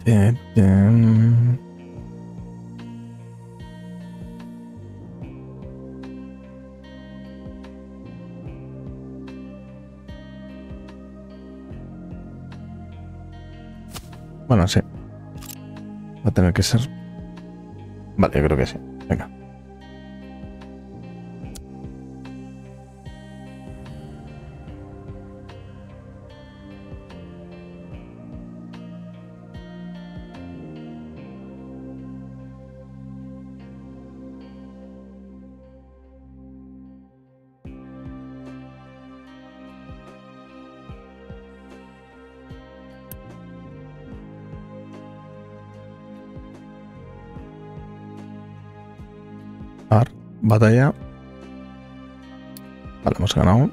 Bueno, sí. Va a tener que ser. Vale, yo creo que sí. Venga. A ver, batalla. Vale, hemos ganado.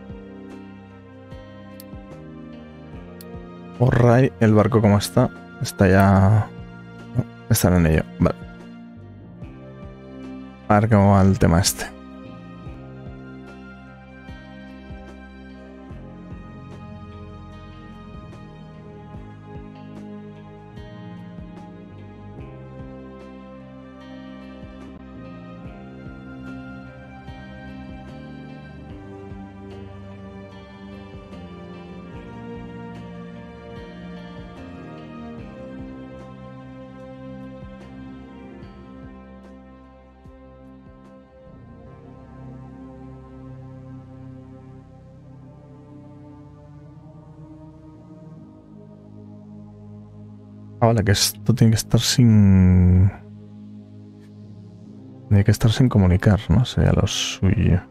Orray, el barco como está. Está ya... Están en ello. Vale. A ver cómo va el tema este. Ah, vale, que esto tiene que estar sin... Tiene que estar sin comunicar, ¿no? Sería lo suyo.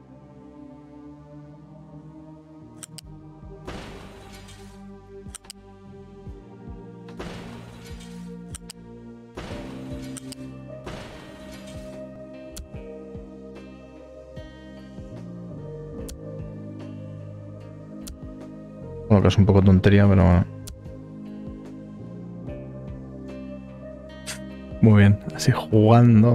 Bueno, que es un poco tontería, pero bueno. Muy bien, así jugando.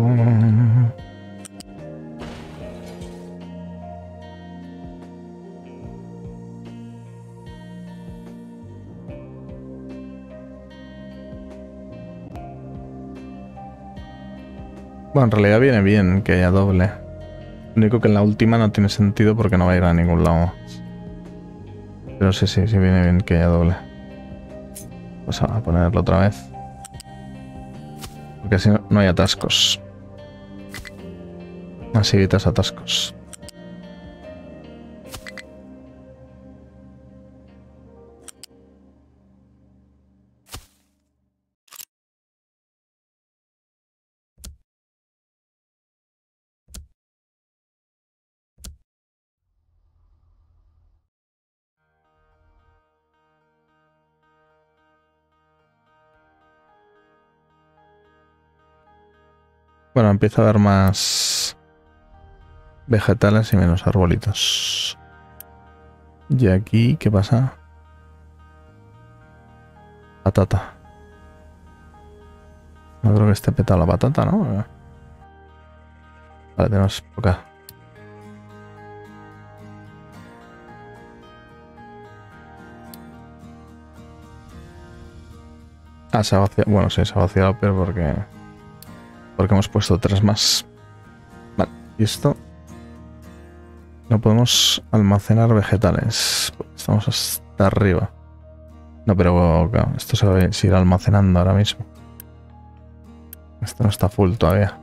Bueno, en realidad viene bien que haya doble. Lo único que en la última no tiene sentido porque no va a ir a ningún lado. Pero sí, sí, sí viene bien que haya doble. Pues a ponerlo otra vez. Porque así no hay atascos. Así evitas atascos. Bueno, empieza a haber más vegetales y menos arbolitos. Y aquí, ¿qué pasa? Patata. No creo que esté petado la patata, ¿no? Vale, tenemos poca. Ah, se ha vaciado. Bueno, sí, se ha vaciado, pero porque hemos puesto 3 más. Vale, y esto... No podemos almacenar vegetales. Estamos hasta arriba. No, pero claro, esto se va a ir almacenando ahora mismo. Esto no está full todavía.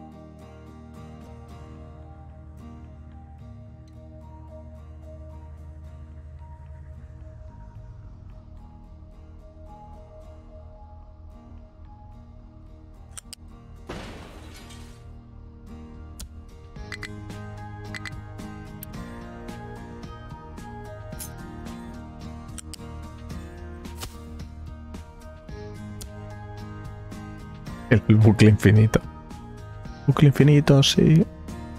El bucle infinito. Bucle infinito, sí. De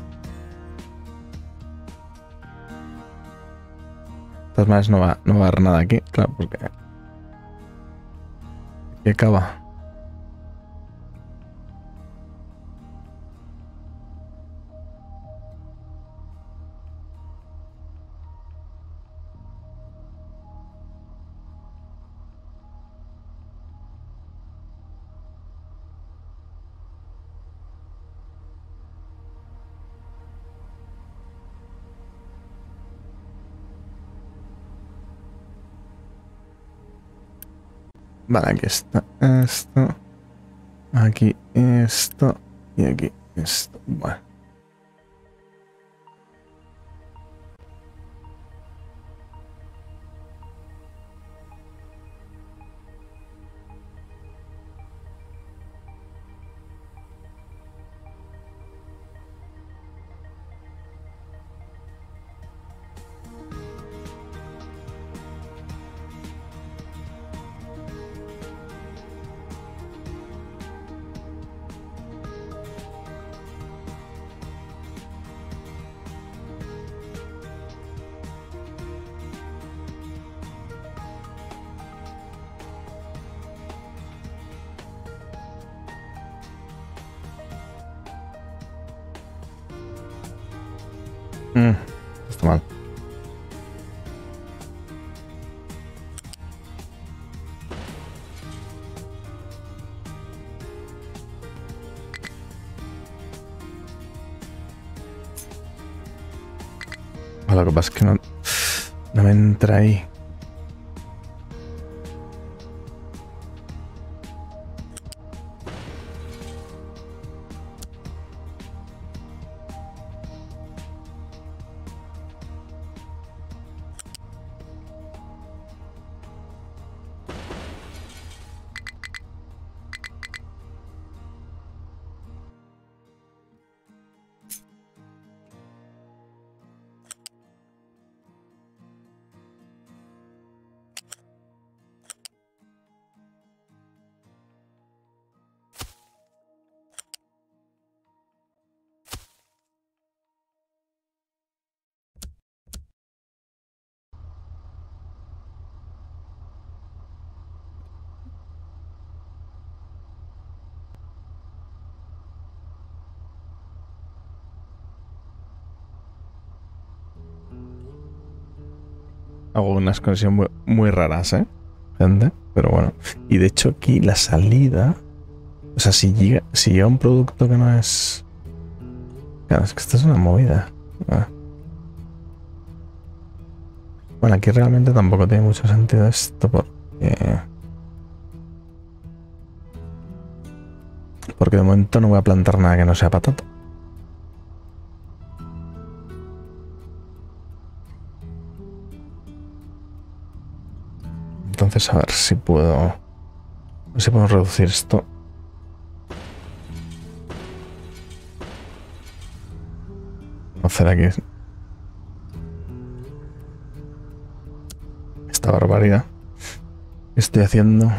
todas maneras no va a haber nada aquí, claro, porque... Aquí acaba. Vale, aquí está esto. Aquí esto. Y aquí esto. Bueno. Está mal. Lo que pasa es que no me entra ahí. Hago unas conexiones muy, muy raras, gente. Pero bueno. Y de hecho aquí la salida... O sea, si llega un producto que no es... Claro, es que esto es una movida. Bueno, aquí realmente tampoco tiene mucho sentido esto porque de momento no voy a plantar nada que no sea patata. Entonces a ver si puedo reducir esto. Hacer aquí esta barbaridad que estoy haciendo.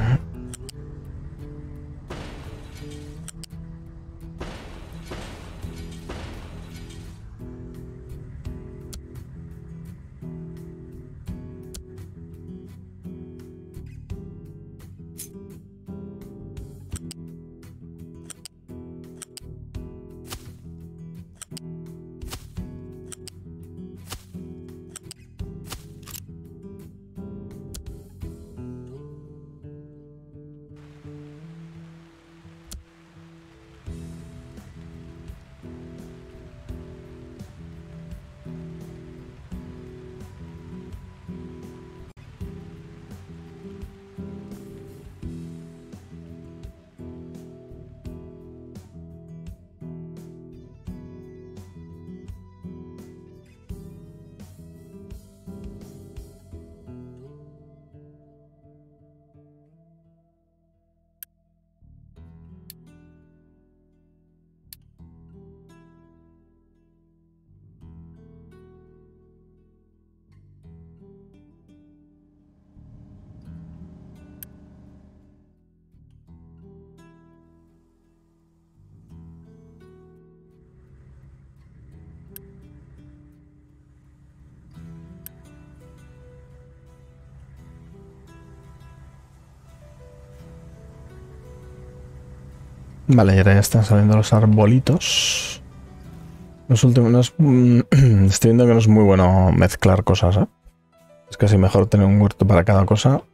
Vale, y ahora ya están saliendo los arbolitos. Los últimos... estoy viendo que no es muy bueno mezclar cosas, ¿eh? Es casi mejor tener un huerto para cada cosa.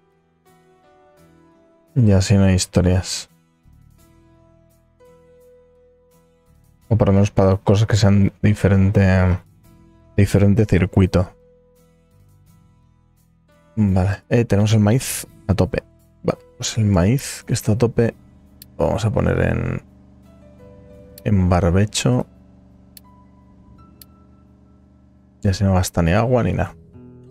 Y así no hay historias. O por lo menos para cosas que sean diferente circuito. Vale, tenemos el maíz a tope. Vale. Pues el maíz, que está a tope, lo vamos a poner en barbecho. Ya se no gasta ni agua ni nada.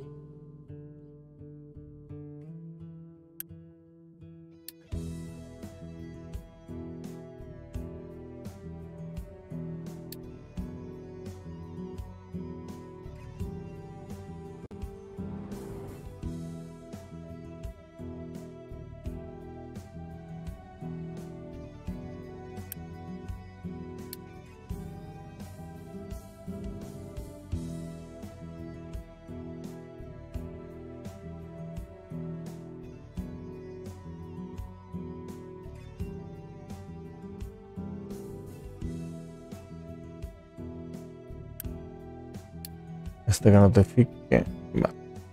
Este que notifique. Vale.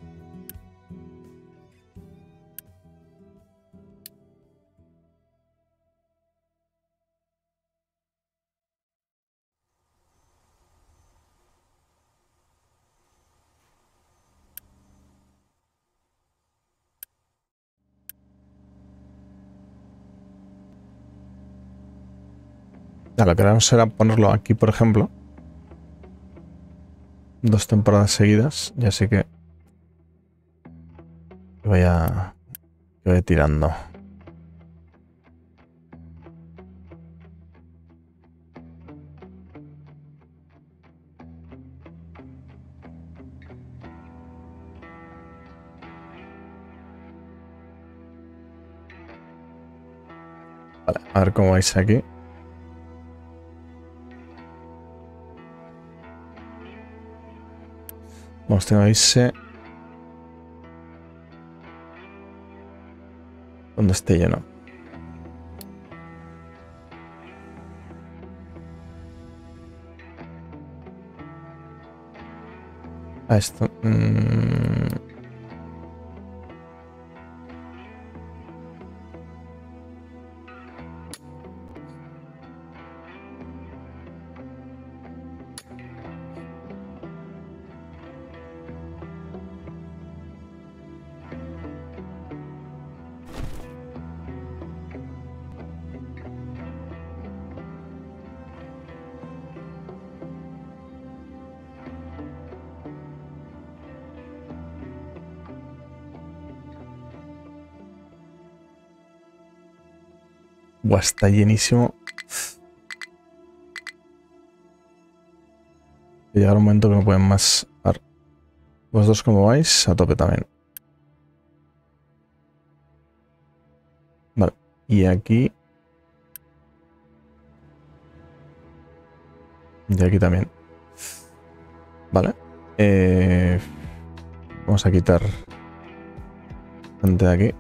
Ya, lo que haremos será ponerlo aquí, por ejemplo. 2 temporadas seguidas. Ya sé que vaya tirando. Vale, a ver cómo vais aquí. Vamos, tengo irse donde esté lleno. A esto. Buah, está llenísimo. Llega un momento que no pueden más. A ver, vosotros como vais, a tope también. Vale, y aquí. Y aquí también. Vale. Vamos a quitar gente de aquí.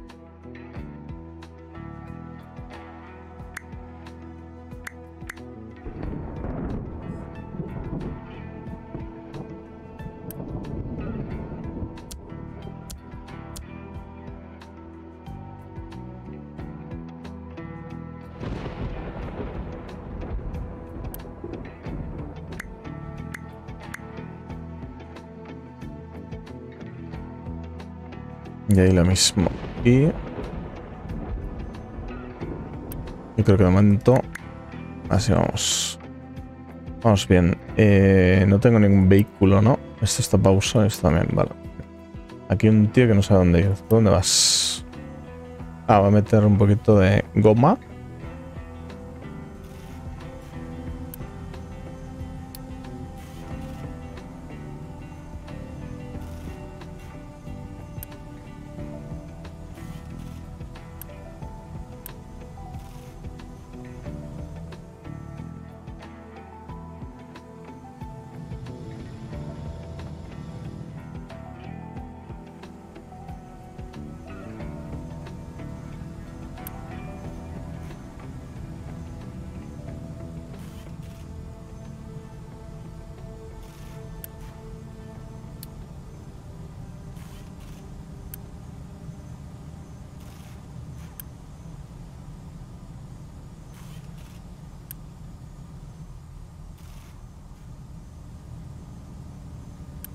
Y ahí lo mismo. Y yo creo que de momento así vamos. Vamos bien. No tengo ningún vehículo, ¿no? Esto está pausado, esto también, vale. Aquí hay un tío que no sabe dónde ir. ¿Dónde vas? Ah, va a meter un poquito de goma.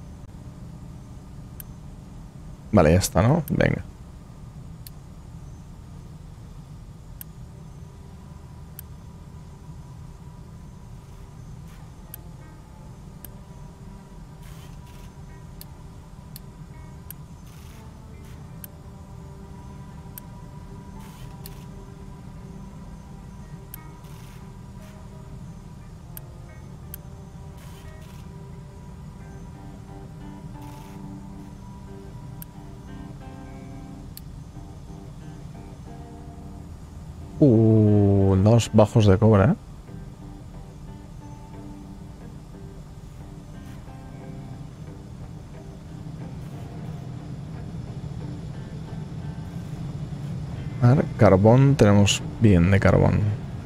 Vale, ya está, ¿no? Venga. Dos bajos de cobre, ¿eh? A ver, carbón, tenemos bien de carbón.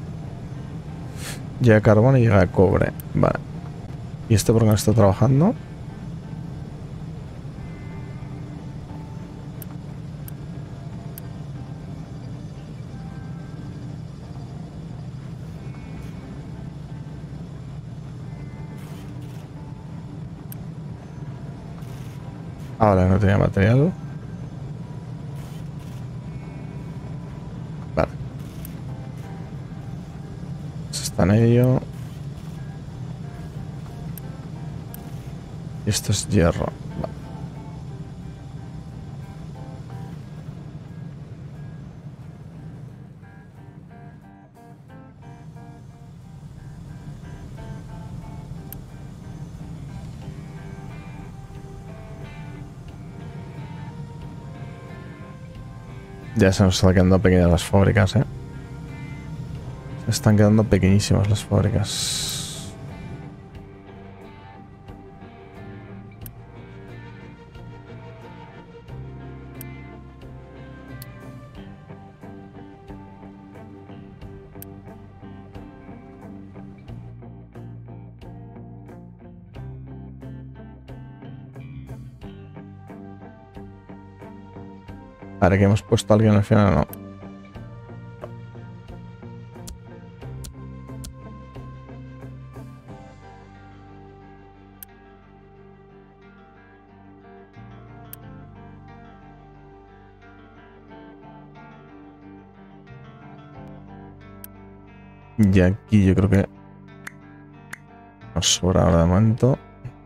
Llega carbón y llega cobre. Vale. ¿Y este por qué no está trabajando? Ah, vale, no tenía material. Vale. Pues está en ello. Y esto es hierro. Vale. Ya se nos están quedando pequeñas las fábricas, ¿eh? Se están quedando pequeñísimas las fábricas. Ahora que hemos puesto a alguien al final, no. Y aquí yo creo que nos sobra ahora de momento.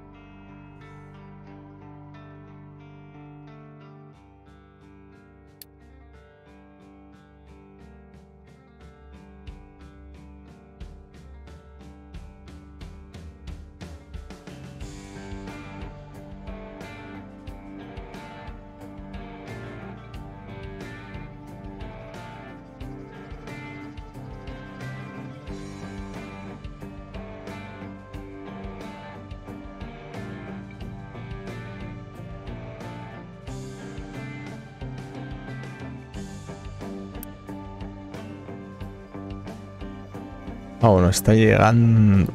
Ah, bueno, está llegando.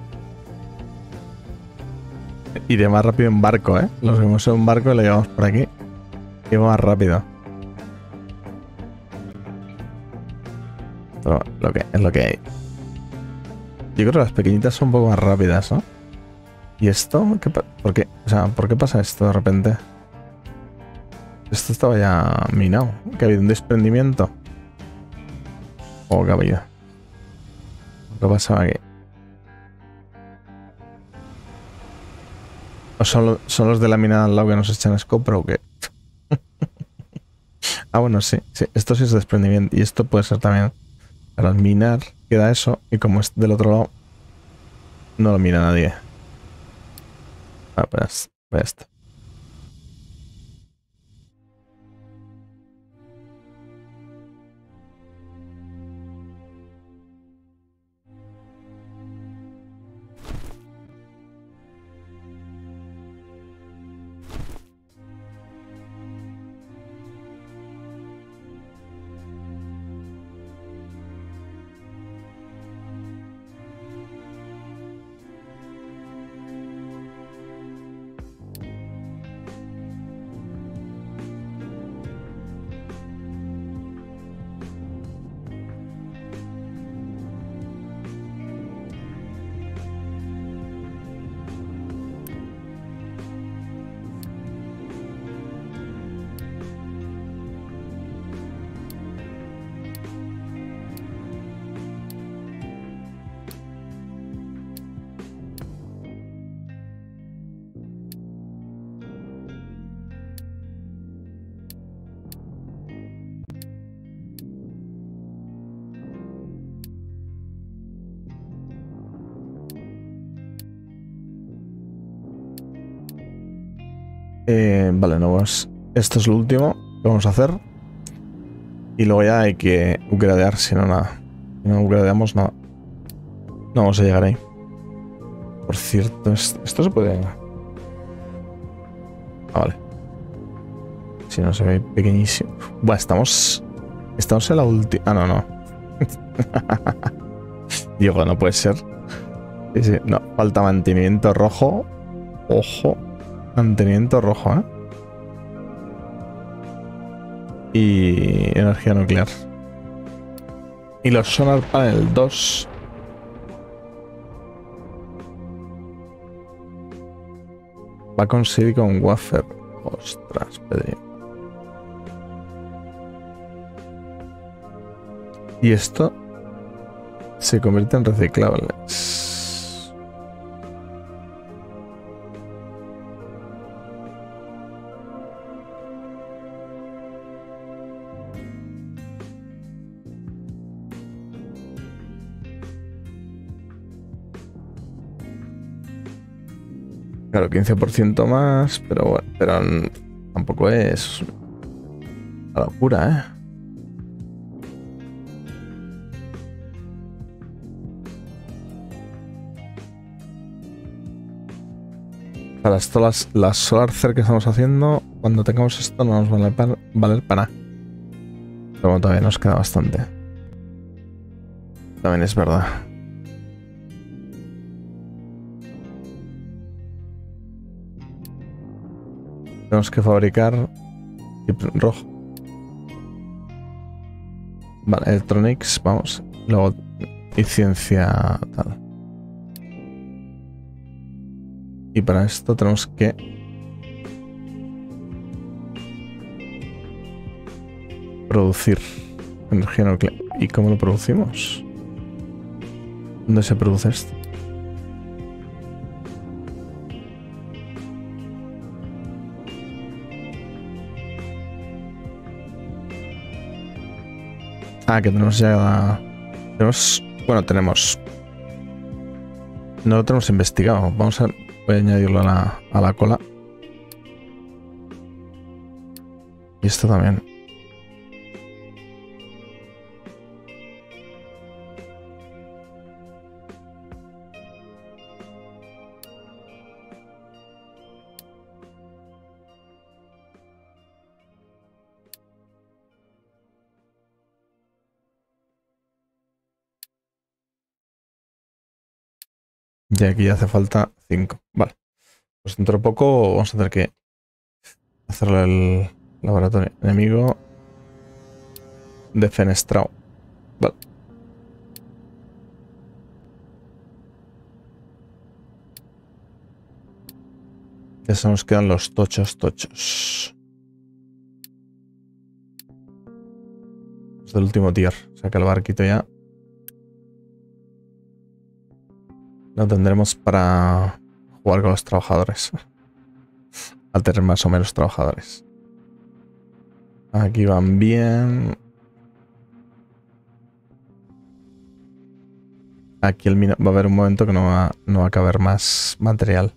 Iré más rápido en barco, ¿eh? Lo subimos en un barco y lo llevamos por aquí. Llego más rápido. Pero es lo que hay. Yo creo que las pequeñitas son un poco más rápidas, ¿no? ¿Y esto? ¿Por qué? O sea, ¿por qué pasa esto de repente? Esto estaba ya minado. ¿Que ha habido un desprendimiento? ¿O qué ha habido? ¿Qué pasaba aquí? ¿O son los de la mina al lado que nos echan scope o qué? Ah, bueno, sí, sí. Esto sí es desprendimiento. Y esto puede ser también para minar. Queda eso. Y como es del otro lado, no lo mira nadie. Ah, pues esto. Vale, no, pues esto es lo último que vamos a hacer. Y luego ya hay que upgradear, si no nada. No upgradeamos nada. No vamos a llegar ahí. Por cierto, esto se puede... Ah, vale. Si no se ve pequeñísimo. Buah, estamos en la última... Ah, no. Diego, no puede ser. Sí. No, falta mantenimiento rojo. Ojo. Mantenimiento rojo, ¿eh? Y energía nuclear. Y los solar panel 2. Va con silicon wafer. Ostras, Pedro. Y esto se convierte en reciclables. Claro, 15% más, pero bueno, pero tampoco es una locura, ¿eh? Para esto las solar cell que estamos haciendo, cuando tengamos esto no nos van a valer para nada. Pero bueno, todavía nos queda bastante. También es verdad. Tenemos que fabricar chip rojo. Vale, Electronics, vamos. Luego, y ciencia tal. Y para esto tenemos que producir energía nuclear. ¿Y cómo lo producimos? ¿Dónde se produce esto? Ah, que tenemos ya... Tenemos... No lo tenemos investigado. Voy a añadirlo a la cola. Y esto también. Y aquí ya hace falta 5. Vale. Pues dentro de poco vamos a tener que hacerle el laboratorio enemigo defenestrado. Vale. Ya se nos quedan los tochos. Es del último tier. Saca el barquito ya. Lo tendremos para jugar con los trabajadores. A tener más o menos trabajadores. Aquí van bien. Aquí va a haber un momento que no va a caber más material.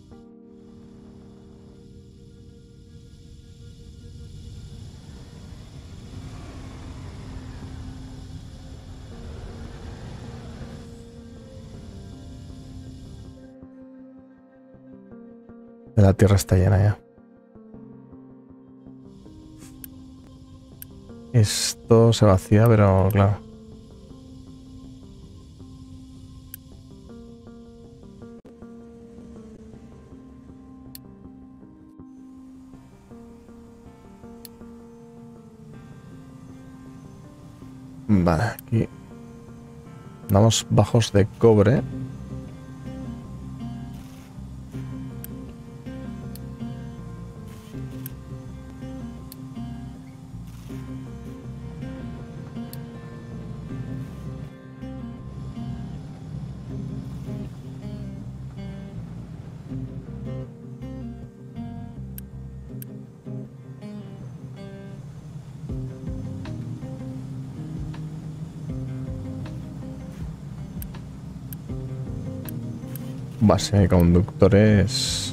La tierra está llena ya. Esto se vacía, pero claro. Vale, aquí damos bajos de cobre. Base de conductores.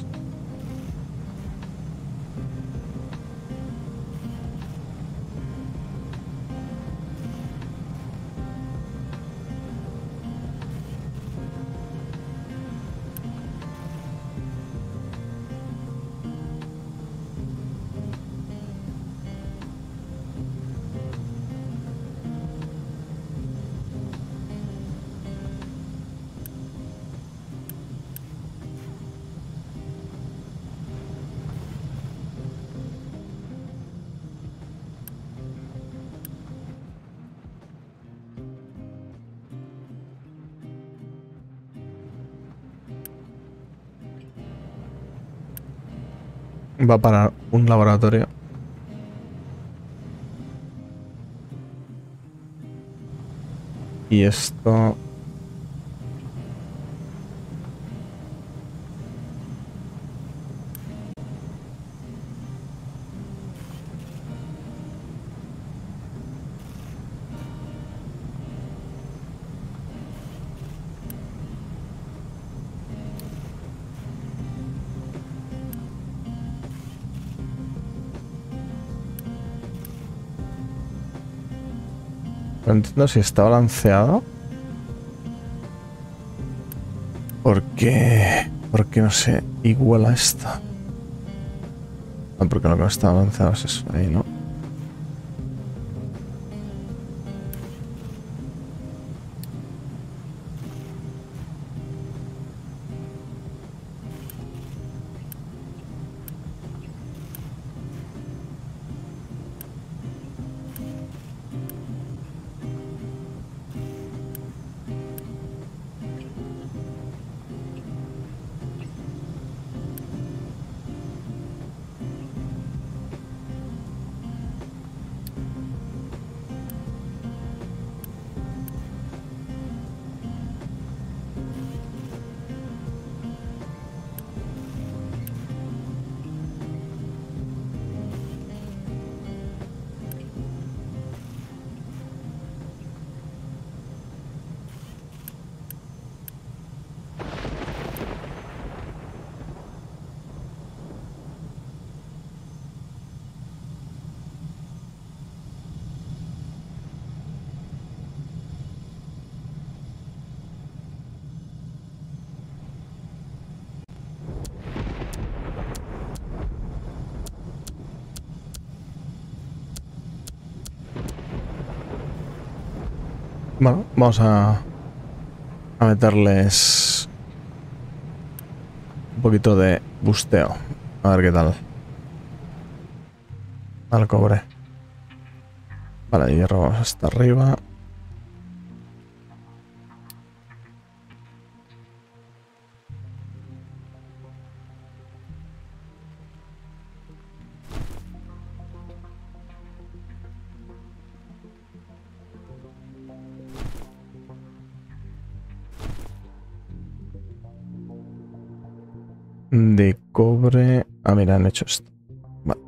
Va para un laboratorio. Y esto... No entiendo si está balanceado. ¿Por qué no se iguala esta? Ah, porque lo que no está balanceado es eso ahí, ¿no? Bueno, vamos a meterles un poquito de busteo. A ver qué tal. Al cobre. Vale, hierro vamos hasta arriba. De cobre... Ah, mira, han hecho esto. Vale.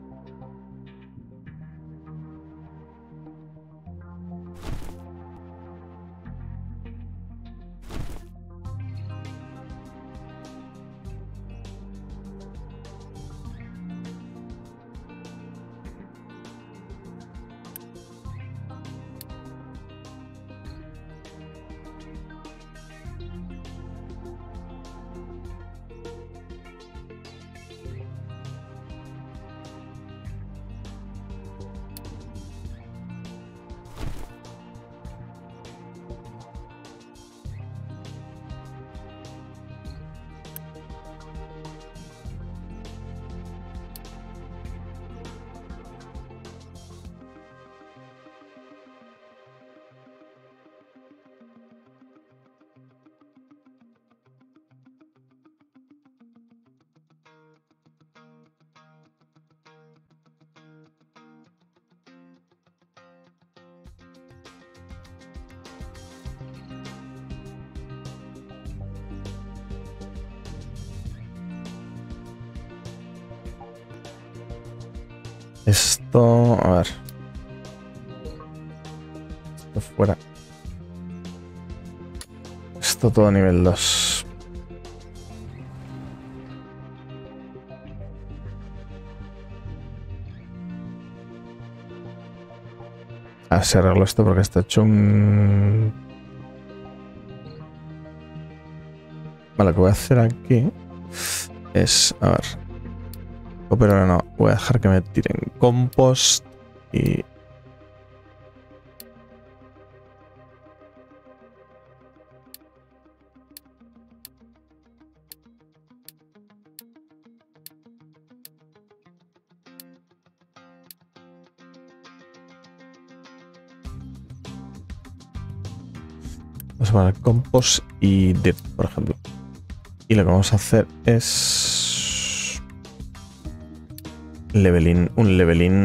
Esto... A ver. Esto fuera. Esto todo nivel 2. A ver si arreglo esto porque está hecho un... Vale, lo que voy a hacer aquí es... A ver... Pero ahora no, voy a dejar que me tiren compost y... Vamos a poner compost y dirt, por ejemplo. Y lo que vamos a hacer es... Levelín, un levelín.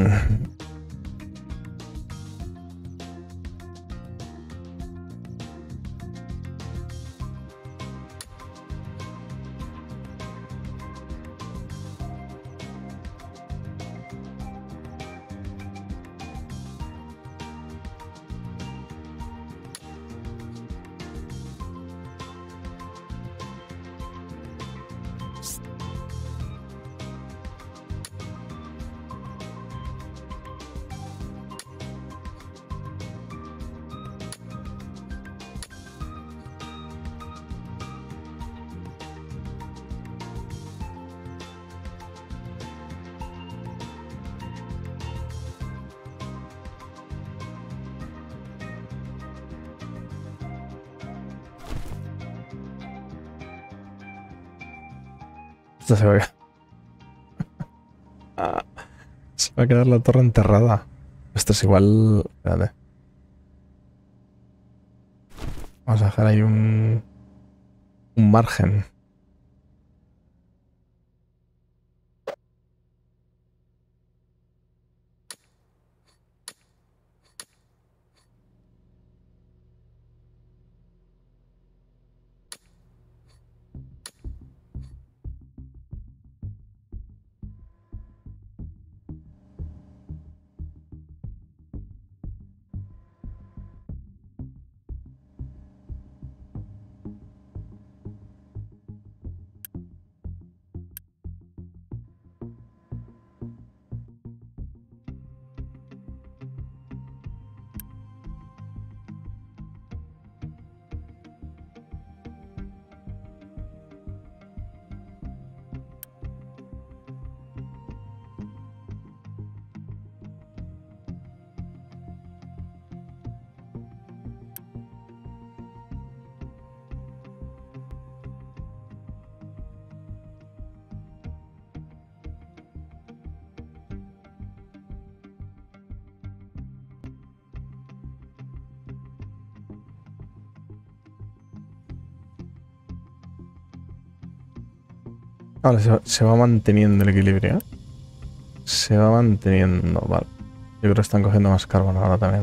Esto se va a... se va a quedar la torre enterrada. Esto es igual... Espérate. Vamos a dejar ahí un margen. Ahora se va manteniendo el equilibrio, ¿eh? Se va manteniendo, vale. Yo creo que están cogiendo más carbono ahora también.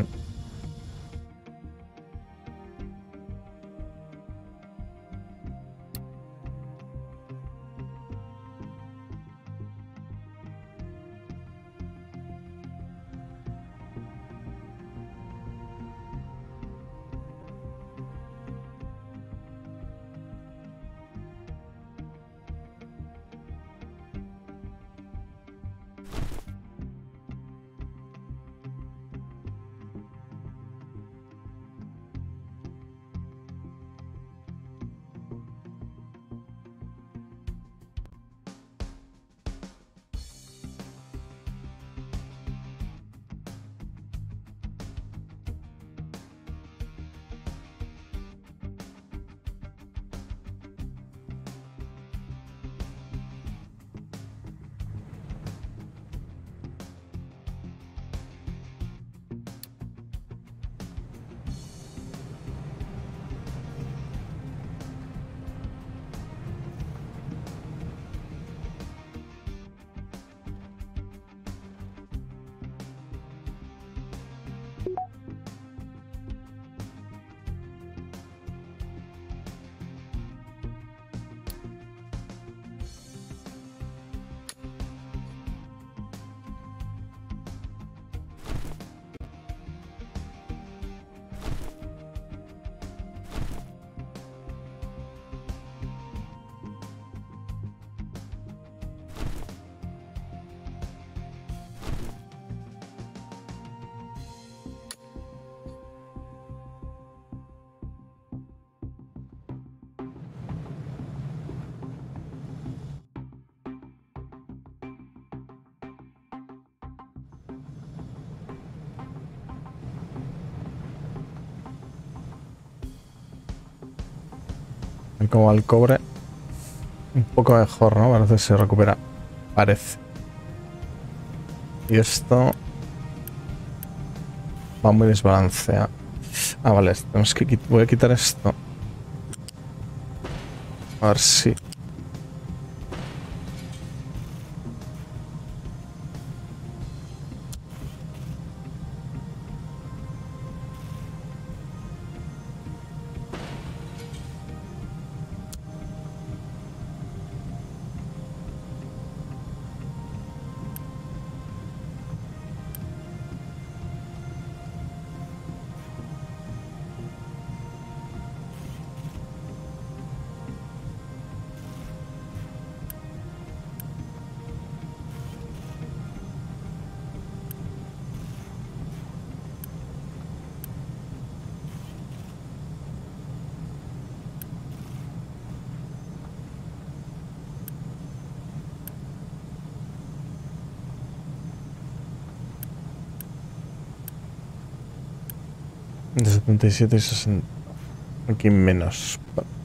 Como al cobre, un poco mejor, ¿no? Parece que se recupera. Parece. Y esto va muy desbalanceado. Ah, vale, tenemos que voy a quitar esto. A ver si... De 77 y 60. Aquí menos.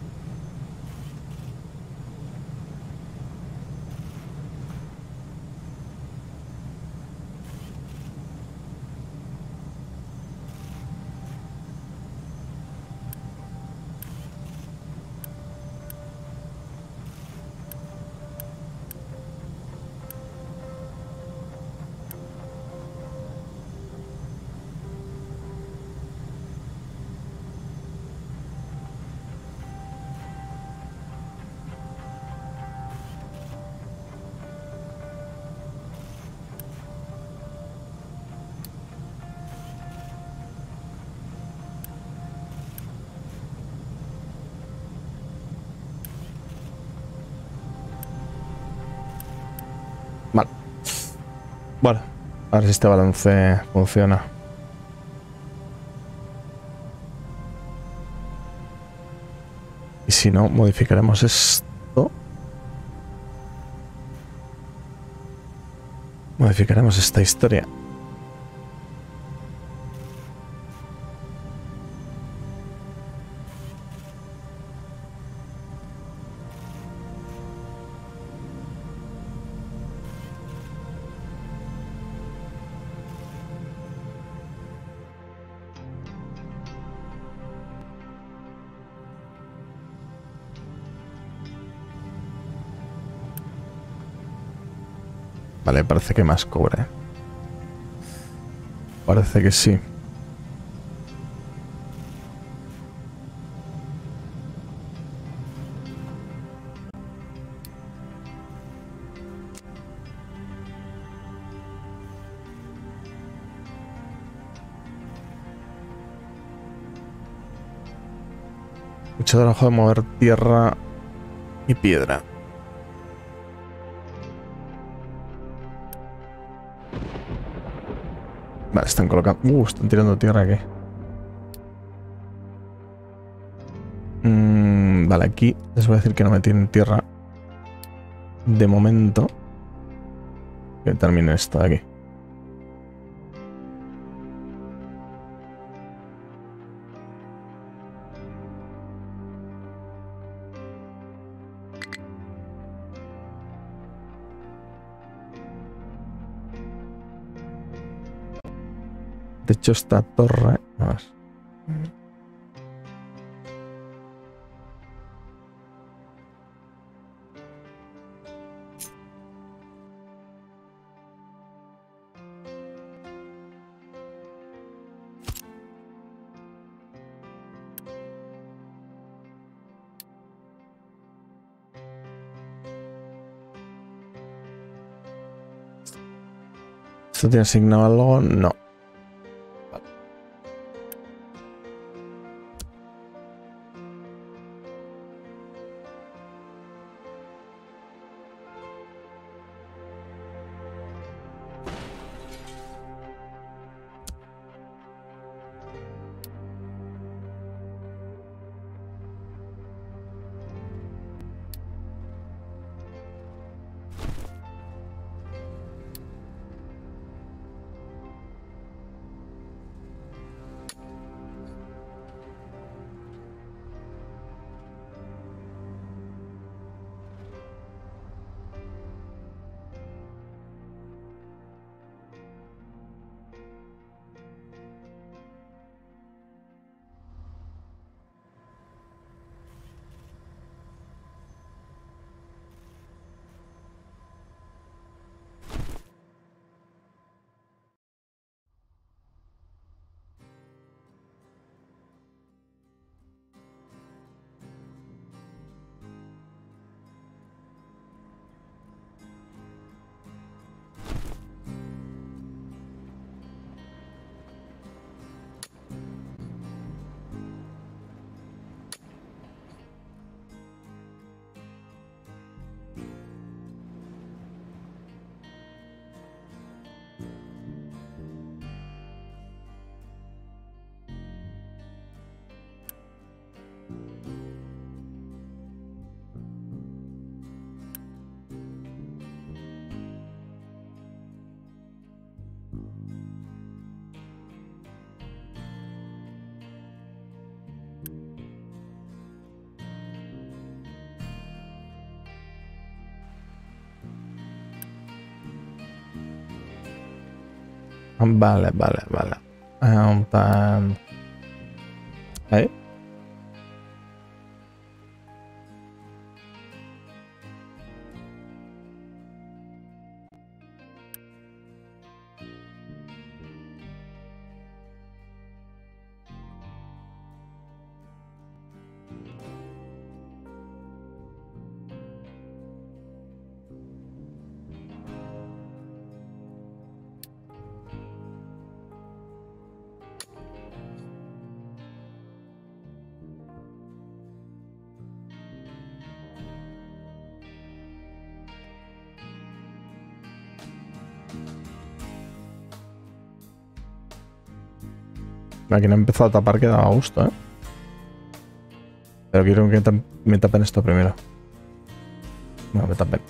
Vale. Bueno, a ver si este balance funciona. Y si no, modificaremos esto. Modificaremos esta historia. Vale, parece que más cobre. Parece que sí. Mucho trabajo de mover tierra y piedra. Vale, están colocando... están tirando tierra aquí. Vale, aquí les voy a decir que no me tienen tierra. De momento. Que termine esto de aquí. De hecho, esta torre... Vamos. ¿Esto tiene asignado algo? No. Vale, vale, vale. Ahí. Aquí no he empezado a tapar, que daba gusto, ¿eh? Pero quiero que me tapen esto primero. No, me tapen.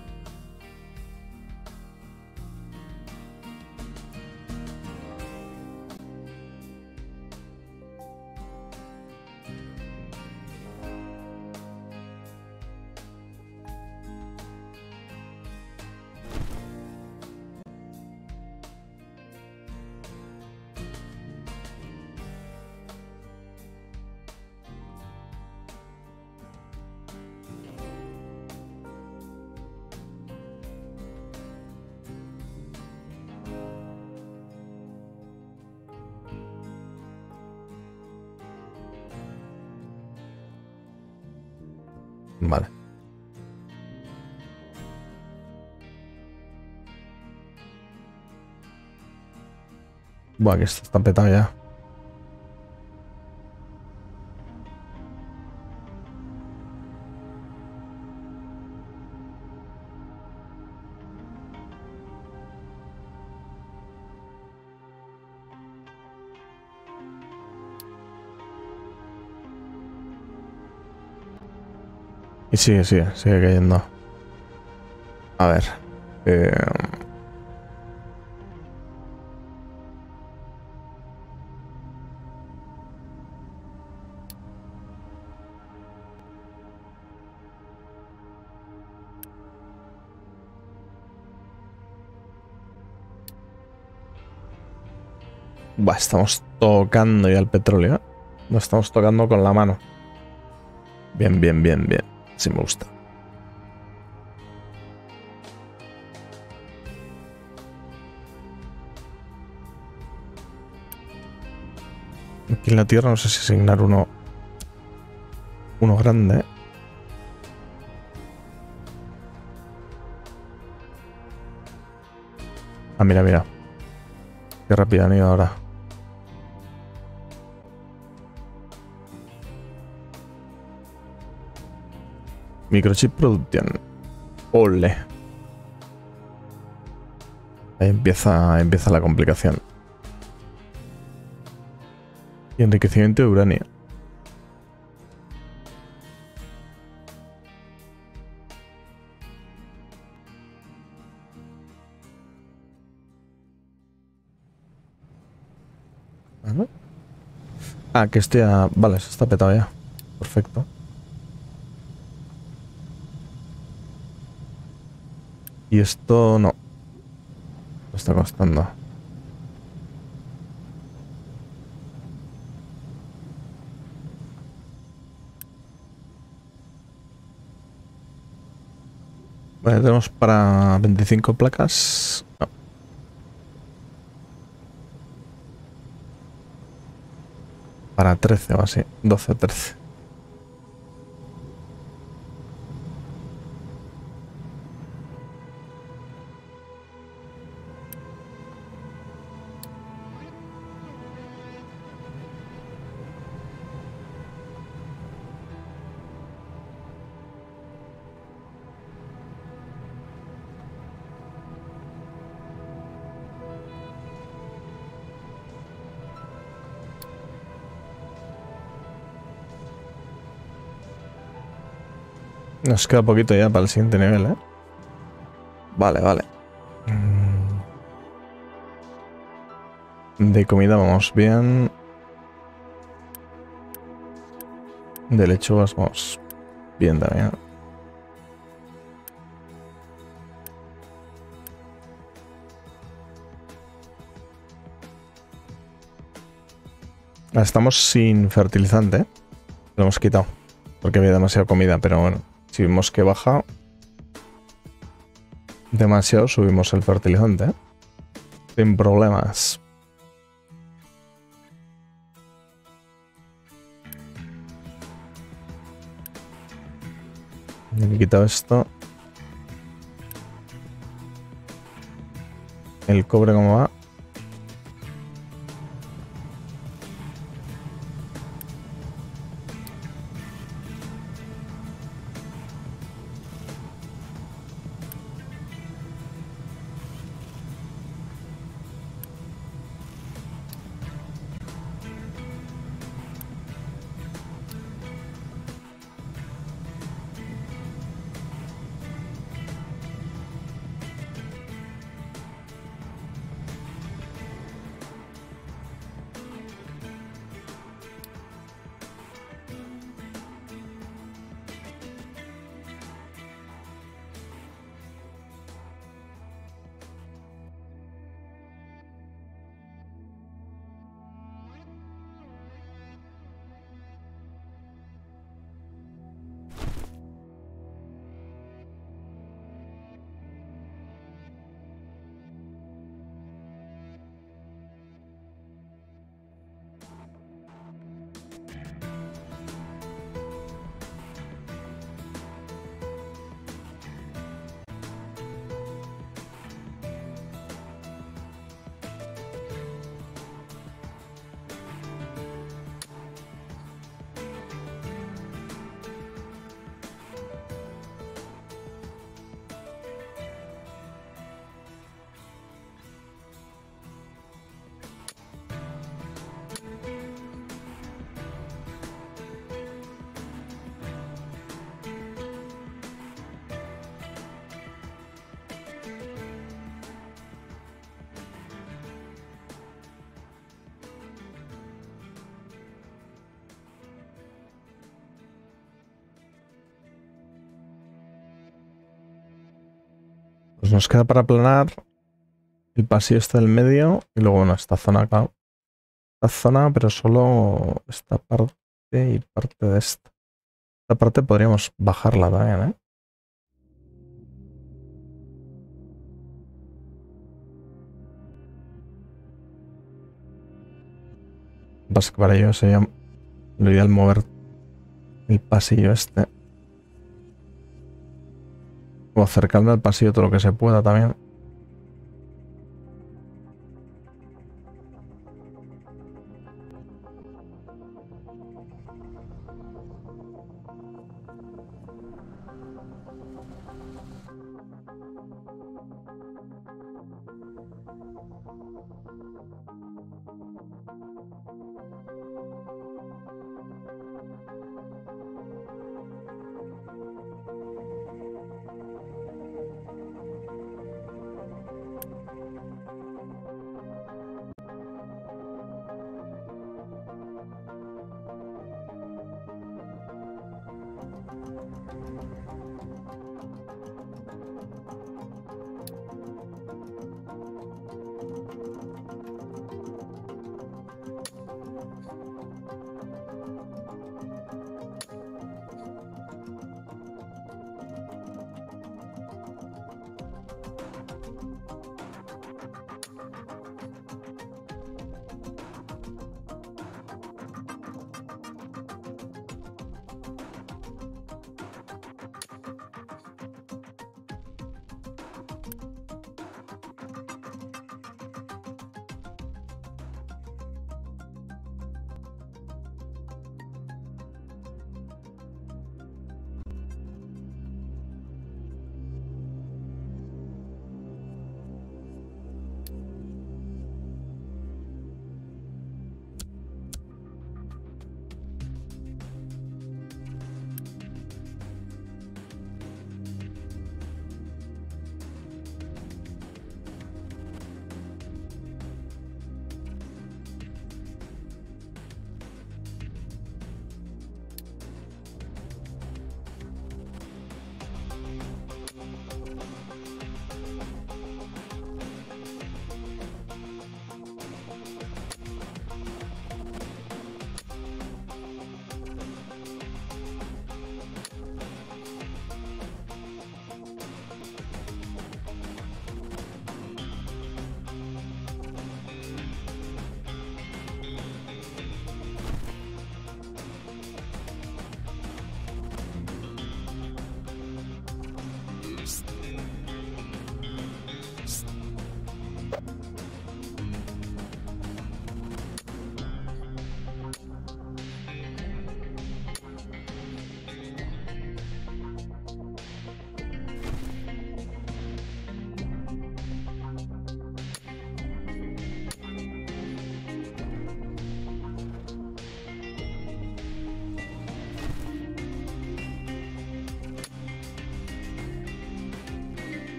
Vale. Buah, que esto está petado ya. Y sigue cayendo. A ver. Buah, estamos tocando ya el petróleo, ¿eh? Lo estamos tocando con la mano. Bien, bien, bien, bien. Sí me gusta. Aquí en la tierra no sé si asignar uno grande, ¿eh? Ah, mira, mira. Qué rápido han ido ahora. Microchip Production. Ole. Ahí empieza la complicación. Y enriquecimiento de uranio. ¿Vale? Ah, que esté a... Vale, se está petado ya. Perfecto. Y esto no. Me está costando. Vale, tenemos para 25 placas. No. Para 13 o así. 12 o 13. Nos queda poquito ya para el siguiente nivel, ¿eh? Vale, vale. De comida vamos bien. De lechugas vamos bien también. Estamos sin fertilizante, ¿eh? Lo hemos quitado. Porque había demasiada comida, pero bueno. Si vemos que baja demasiado, subimos el fertilizante, ¿eh? Sin problemas. He quitado esto. El cobre, ¿cómo va? Pues nos queda para aplanar el pasillo este del medio y luego, bueno, esta zona acá. Esta zona, pero solo esta parte y parte de esta. Esta parte podríamos bajarla también, ¿eh? Pasa que para ello sería lo ideal mover el pasillo este. O acercarme al pasillo todo lo que se pueda también.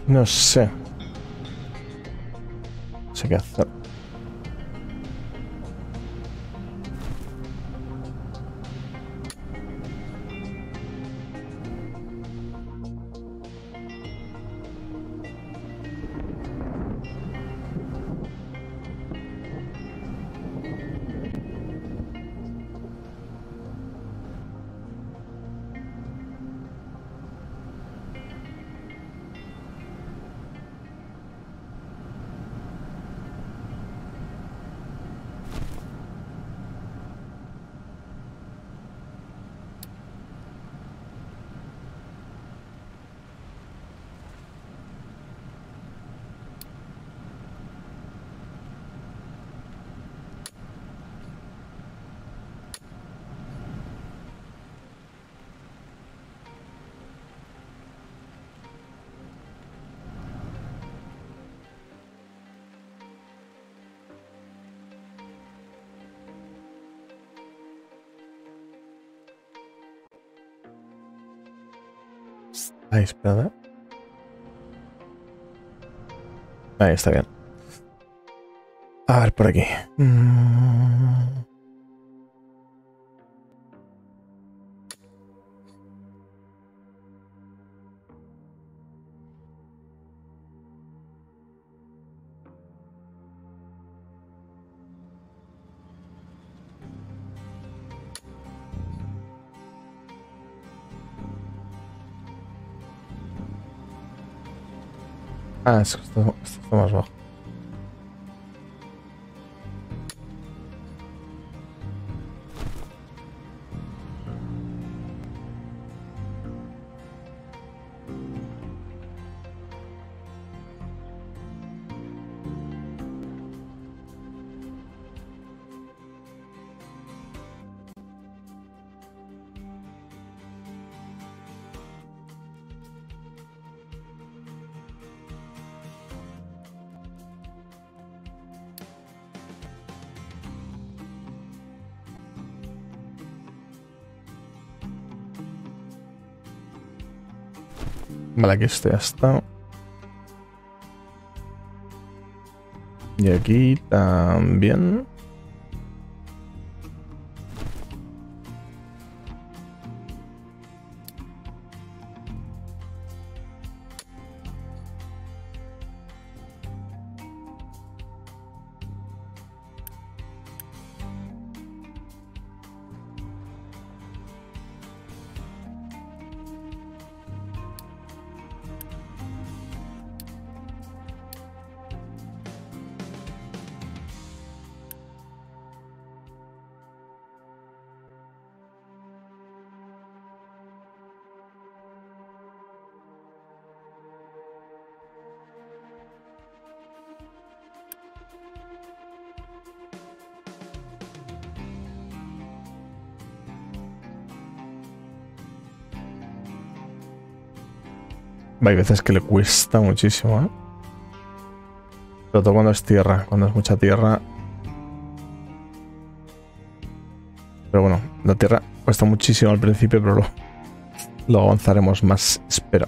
No sé. No sé qué hacer. Ahí, espera. Ahí está bien. A ver, por aquí. Ah, esto está más bajo. Vale, aquí esto ya está. Y aquí también. Hay veces que le cuesta muchísimo, ¿eh? Sobre todo cuando es tierra. Cuando es mucha tierra. Pero bueno, la tierra cuesta muchísimo al principio, pero lo avanzaremos más, espero.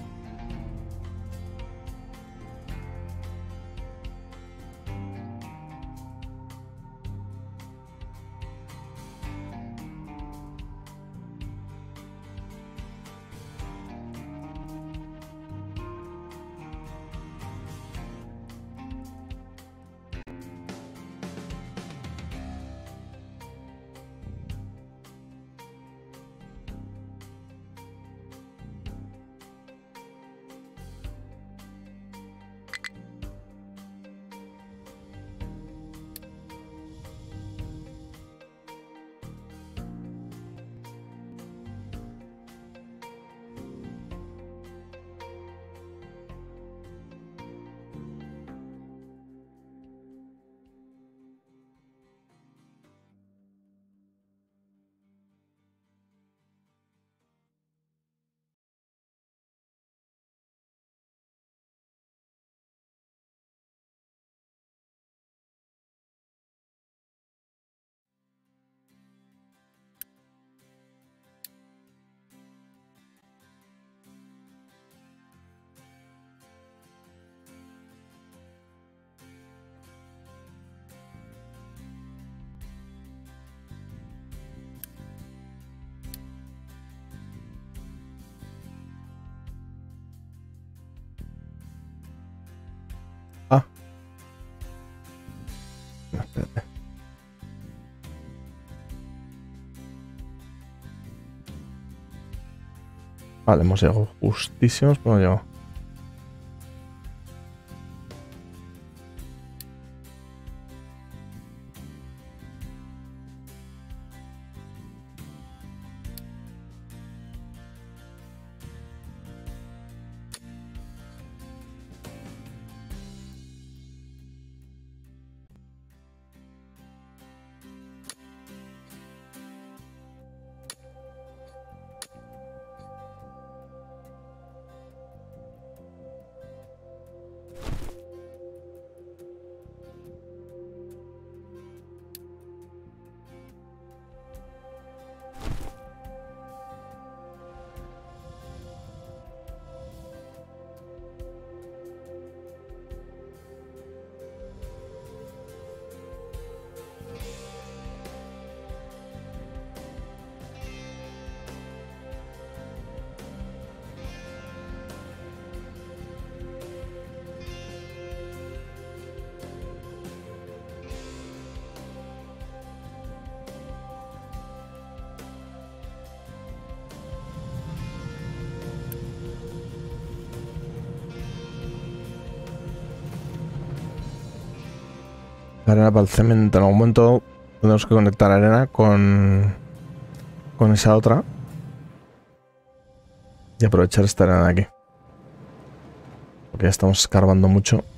Vale, hemos llegado justísimos, pero hemos llegado. Arena para el cemento. En algún momento tenemos que conectar arena con esa otra y aprovechar esta arena de aquí, porque ya estamos escarbando mucho.